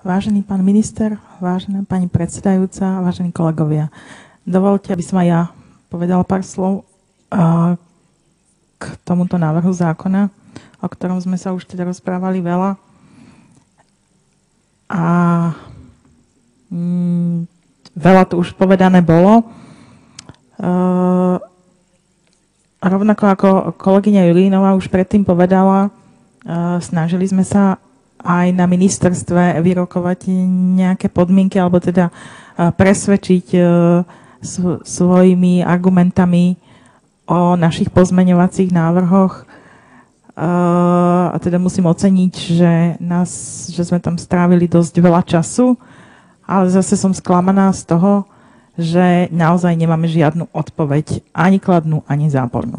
Vážený pán minister, vážená pani predsedajúca, vážení kolegovia, dovolte, aby som aj ja povedala pár slov k tomuto návrhu zákona, o ktorom sme sa už teda rozprávali veľa. A veľa tu už povedané bolo. Rovnako ako kolegyňa Julínová už predtým povedala, snažili sme sa aj na ministerstve vyrokovať nejaké podmienky, alebo teda presvedčiť svojimi argumentami o našich pozmeňovacích návrhoch. A teda musím oceniť, že sme tam strávili dosť veľa času, ale zase som sklamaná z toho, že naozaj nemáme žiadnu odpoveď, ani kladnú, ani zápornú.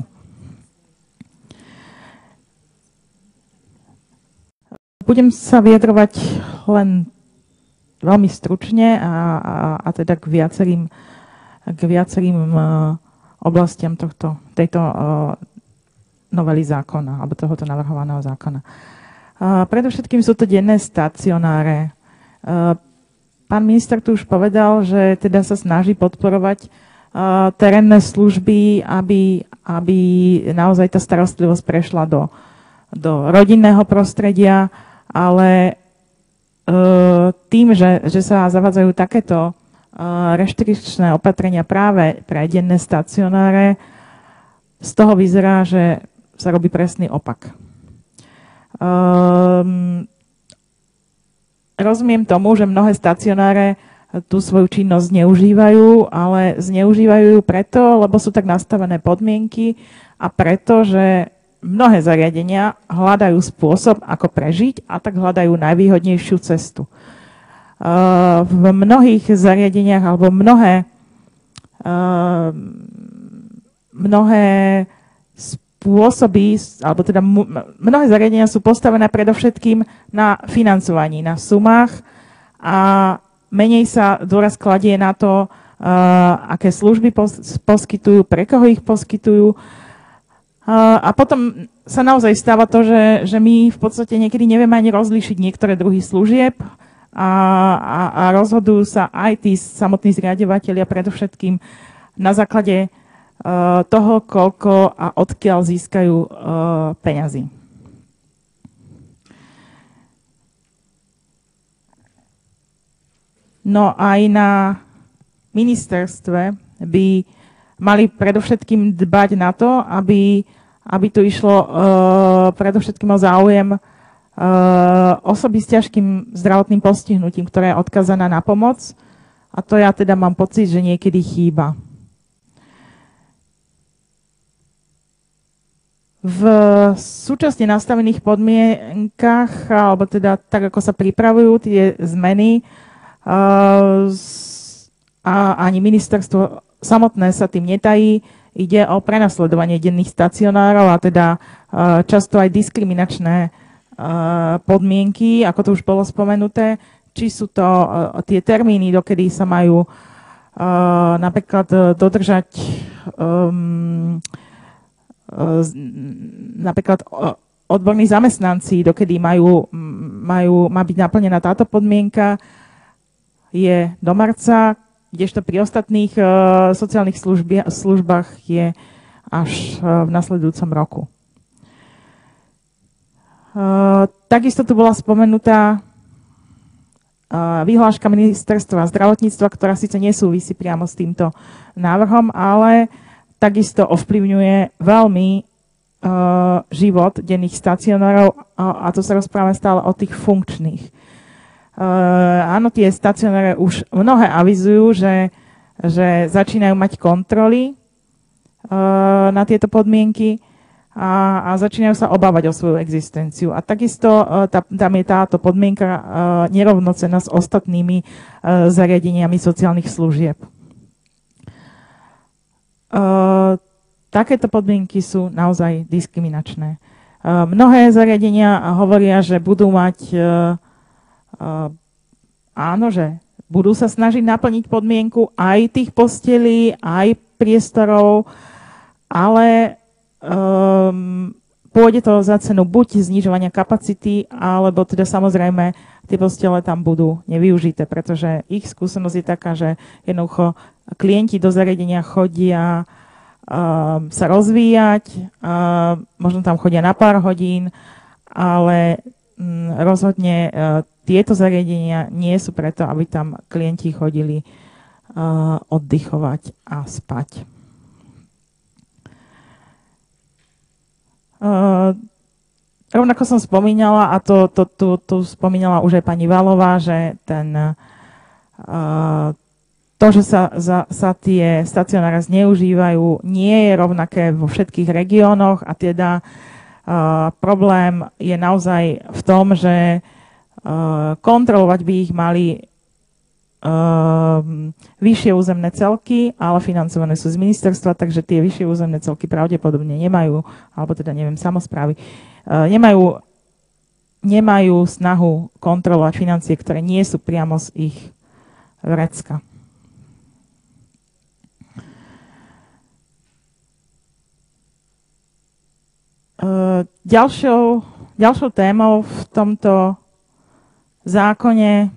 Budem sa vyjadrovať len veľmi stručne a teda k viacerým oblastiam tejto novely zákona, alebo tohoto navrhovaného zákona. Predovšetkým sú to denné stacionáre. Pán minister tu už povedal, že teda sa snaží podporovať terénne služby, aby naozaj tá starostlivosť prešla do rodinného prostredia, ale tým, že sa zavádzajú takéto reštrikčné opatrenia práve pre denné stacionáre, z toho vyzerá, že sa robí presný opak. Rozumiem tomu, že mnohé stacionáre tú svoju činnosť zneužívajú, ale zneužívajú ju preto, lebo sú tak nastavené podmienky a preto, že mnohé zariadenia hľadajú spôsob, ako prežiť, a tak hľadajú najvýhodnejšiu cestu. V mnohých zariadeniach alebo mnohé spôsoby, alebo teda mnohé zariadenia sú postavené predovšetkým na financovaní, na sumách, a menej sa dôraz kladie na to, aké služby poskytujú, pre koho ich poskytujú. A potom sa naozaj stáva to, že my v podstate niekedy nevieme ani rozlíšiť niektoré druhy služieb a rozhodujú sa aj tí samotní zriaďovatelia predovšetkým na základe toho, koľko a odkiaľ získajú peňazí. No aj na ministerstve by mali predovšetkým dbať na to, aby tu išlo predovšetkým o záujem osoby s ťažkým zdravotným postihnutím, ktorá je odkazaná na pomoc. A to ja teda mám pocit, že niekedy chýba. V súčasne nastavených podmienkach, alebo teda tak, ako sa pripravujú tie zmeny, a ani ministerstvo samotné sa tým netají, ide o prenasledovanie denných stacionárov a teda často aj diskriminačné podmienky, ako to už bolo spomenuté, či sú to tie termíny, dokedy sa majú napríklad dodržať napríklad odborní zamestnanci, dokedy má byť naplnená táto podmienka, je do marca, kdežto pri ostatných sociálnych službách je až v nasledujúcom roku. Takisto tu bola spomenutá vyhláška ministerstva zdravotníctva, ktorá síce nesúvisí priamo s týmto návrhom, ale takisto ovplyvňuje veľmi život denných stacionárov, a to sa rozprávame stále o tých funkčných. Áno, tie stacionáre už mnohé avizujú, že začínajú mať kontroly na tieto podmienky a začínajú sa obávať o svoju existenciu. A takisto tam je táto podmienka nerovnocenná s ostatnými zariadeniami sociálnych služieb. Takéto podmienky sú naozaj diskriminačné. Mnohé zariadenia hovoria, že budú mať áno, že budú sa snažiť naplniť podmienku aj tých postelí, aj priestorov, ale pôjde to za cenu buď znižovania kapacity, alebo teda samozrejme tie postele tam budú nevyužité, pretože ich skúsenosť je taká, že jednoducho klienti do zariadenia chodia sa rozvíjať, možno tam chodia na pár hodín, ale rozhodne tieto zariadenia nie sú preto, aby tam klienti chodili oddychovať a spať. Rovnako som spomínala, a to spomínala už aj pani Valová, že to, že sa tie stacionáre zneužívajú, nie je rovnaké vo všetkých regiónoch a teda problém je naozaj v tom, že kontrolovať by ich mali vyššie územné celky, ale financované sú z ministerstva, takže tie vyššie územné celky pravdepodobne nemajú, alebo teda neviem, samosprávy, nemajú snahu kontrolovať financie, ktoré nie sú priamo z ich vrecka. Ďalšou témou v tomto zákone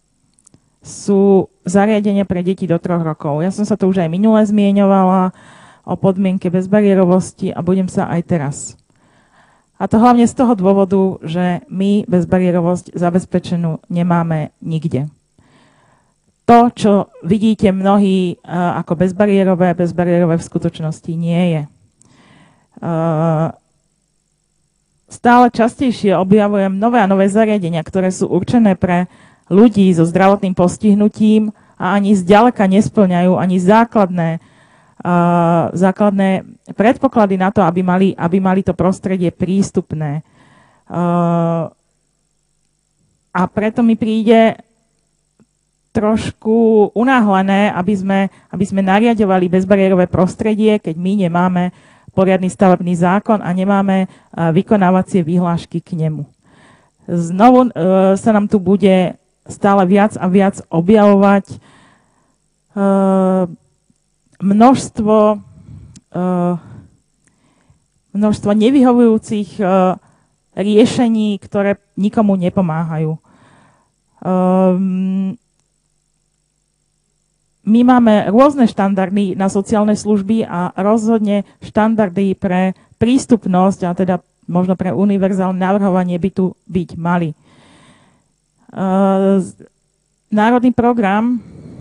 sú zariadenia pre deti do 3 rokov. Ja som sa to už aj minule zmieňovala o podmienke bezbariérovosti a budem sa aj teraz. A to hlavne z toho dôvodu, že my bezbariérovosť zabezpečenú nemáme nikde. To, čo vidíte mnohí ako bezbariérové v skutočnosti nie je. Stále častejšie objavujem nové a nové zariadenia, ktoré sú určené pre ľudí so zdravotným postihnutím a ani zďaleka nesplňajú ani základné predpoklady na to, aby mali to prostredie prístupné. A preto mi príde trošku unáhlené, aby sme nariadovali bezbariérové prostredie, keď my nemáme poriadny stavebný zákon a nemáme vykonávacie vyhlášky k nemu. Znovu sa nám tu bude stále viac a viac objavovať množstvo nevyhovujúcich riešení, ktoré nikomu nepomáhajú. My máme rôzne štandardy na sociálne služby a rozhodne štandardy pre prístupnosť, a teda možno pre univerzálne navrhovanie by tu byť mali. Národný program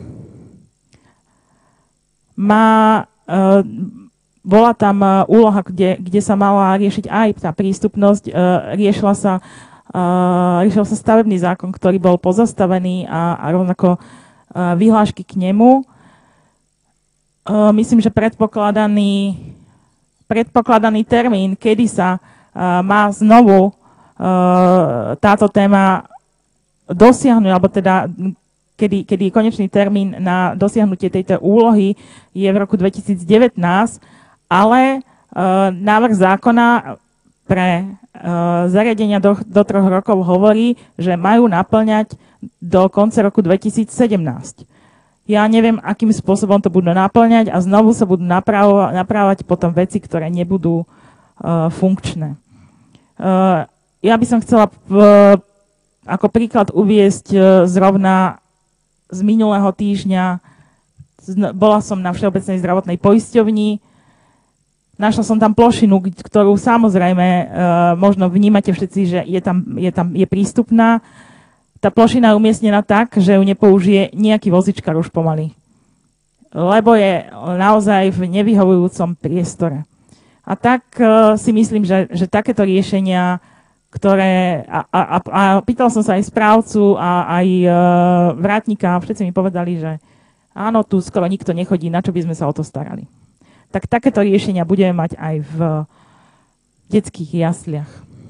bola tam úloha, kde sa mala riešiť aj tá prístupnosť, riešil sa stavebný zákon, ktorý bol pozastavený a rovnako vyhlášky k nemu. Myslím, že predpokladaný termín, kedy sa má znovu táto téma dosiahnuť, alebo teda kedy konečný termín na dosiahnutie tejto úlohy je v roku 2019, ale návrh zákona pre zariadenia do 3 rokov hovorí, že majú naplňať do konca roku 2017. Ja neviem, akým spôsobom to budú naplňať a znovu sa budú napravovať potom veci, ktoré nebudú funkčné. Ja by som chcela ako príklad uviesť zrovna z minulého týždňa. Bola som na Všeobecnej zdravotnej poisťovni. Našla som tam plošinu, ktorú samozrejme možno vnímate všetci, že je prístupná. Tá plošina je umiestnená tak, že ju nepoužije nejaký vozičkar už pomaly. Lebo je naozaj v nevyhovujúcom priestore. A tak si myslím, že takéto riešenia, ktoré... A pýtal som sa aj správcu a aj vrátnika, všetci mi povedali, že áno, tu skoro nikto nechodí, na čo by sme sa o to starali. Tak takéto riešenia budeme mať aj v detských jasliach.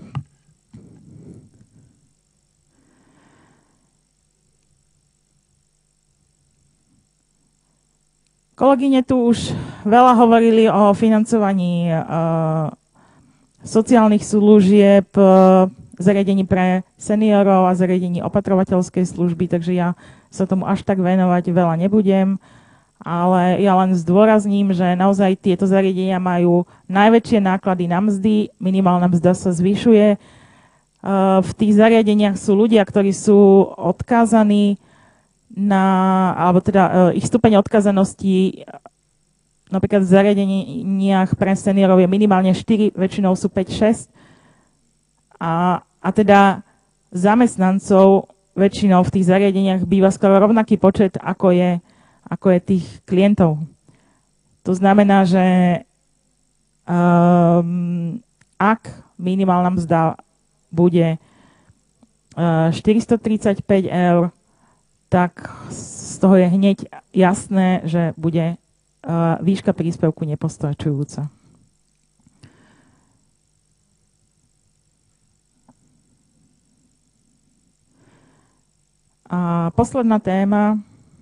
Kolegyne tu už veľa hovorili o financovaní sociálnych služieb, zariadení pre seniorov a zariadení opatrovateľskej služby, takže ja sa tomu až tak venovať veľa nebudem, ale ja len zdôrazním, že naozaj tieto zariadenia majú najväčšie náklady na mzdy, minimálna mzda sa zvyšuje, v tých zariadeniach sú ľudia, ktorí sú odkázaní alebo teda ich stupeň odkázanosti napríklad v zariadeniach pre seniorov je minimálne 4, väčšinou sú 5-6. A teda zamestnancov väčšinou v tých zariadeniach býva skoro rovnaký počet, ako je tých klientov. To znamená, že ak minimálna mzda bude 435 eur, tak z toho je hneď jasné, že bude výška príspevku nepostačujúca. A posledná téma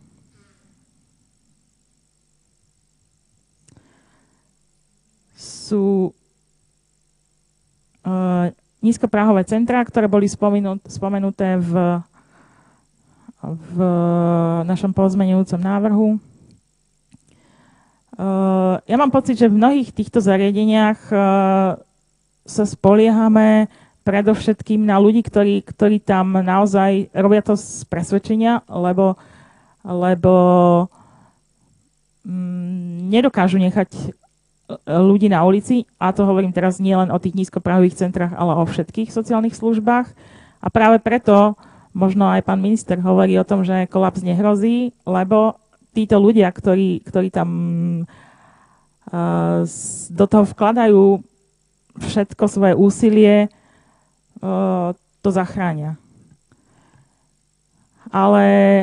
sú nízkopráhové centrá, ktoré boli spomenuté v našom pozmeňujúcom návrhu. Ja mám pocit, že v mnohých týchto zariadeniach sa spoliehame predovšetkým na ľudí, ktorí tam naozaj robia to z presvedčenia, lebo nedokážu nechať ľudí na ulici, a to hovorím teraz nielen o tých nízkopráhových centrách, ale o všetkých sociálnych službách. A práve preto možno aj pán minister hovorí o tom, že kolaps nehrozí, lebo títo ľudia, ktorí tam do toho vkladajú všetko svoje úsilie, to zachránia. Ale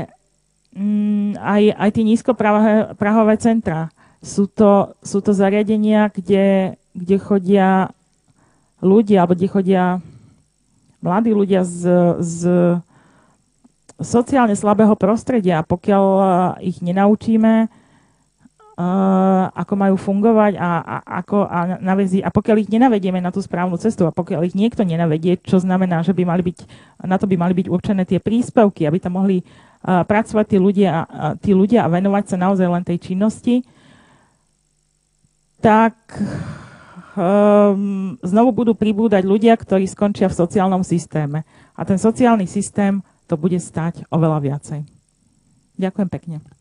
aj tie nízkoprahové centra sú to zariadenia, kde chodia ľudia, alebo kde chodia mladí ľudia z sociálne slabého prostredia. Pokiaľ ich nenaučíme, ako majú fungovať a pokiaľ ich nenavedieme na tú správnu cestu a pokiaľ ich niekto nenavedie, čo znamená, že na to by mali byť určené tie príspevky, aby tam mohli pracovať tí ľudia a venovať sa naozaj len tej činnosti, tak znovu budú pribúdať ľudia, ktorí skončia v sociálnom systéme. A ten sociálny systém to bude stáť oveľa viacej. Ďakujem pekne.